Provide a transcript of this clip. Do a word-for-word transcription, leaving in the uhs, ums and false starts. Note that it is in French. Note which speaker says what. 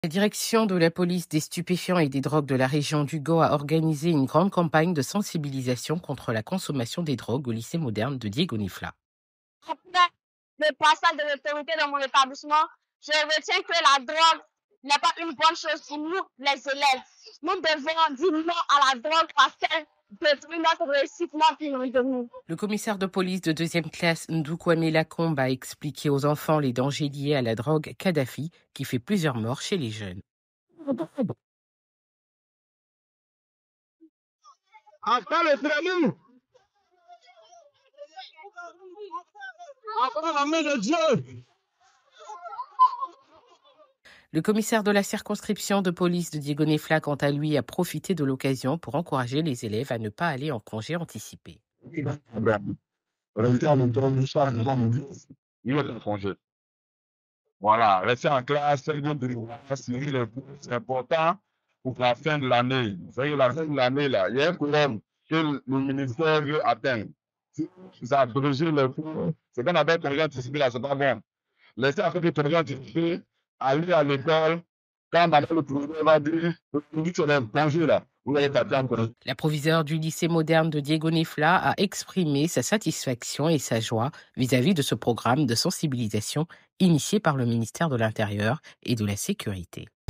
Speaker 1: La direction de la police des stupéfiants et des drogues de la région d'Hugo a organisé une grande campagne de sensibilisation contre la consommation des drogues au lycée moderne de Diego-Nifla.
Speaker 2: Après le passage de l'autorité dans mon établissement, je retiens que la drogue n'est pas une bonne chose pour nous, les élèves. Nous devons dire non à la drogue parce qu'elle détruit notre réussite, notre vie de nous.
Speaker 1: Le commissaire de police de deuxième classe Ndoukwame Lacombe a expliqué aux enfants les dangers liés à la drogue Kadhafi qui fait plusieurs morts chez les jeunes.
Speaker 3: Après le training, après la main de Dieu.
Speaker 1: Le commissaire de la circonscription de police de Diego-Nifla, quant à lui, a profité de l'occasion pour encourager les élèves à ne pas aller en congé anticipé.
Speaker 3: Il va être en congé. Voilà, rester en classe, c'est important pour la fin de l'année. Vous voyez, la fin de l'année, là, il y a un programme que le ministère veut atteindre. C'est abréger le cours. C'est qu'on appelle congé anticipé, là, c'est pas bon. Laissez après le congé anticipé, aller à l'école. Quand madame le président va dire, le président est en congé, là, vous allez taper en congé.
Speaker 1: La proviseure du lycée moderne de Diego-Nifla a exprimé sa satisfaction et sa joie vis-à-vis de ce programme de sensibilisation initié par le ministère de l'Intérieur et de la Sécurité.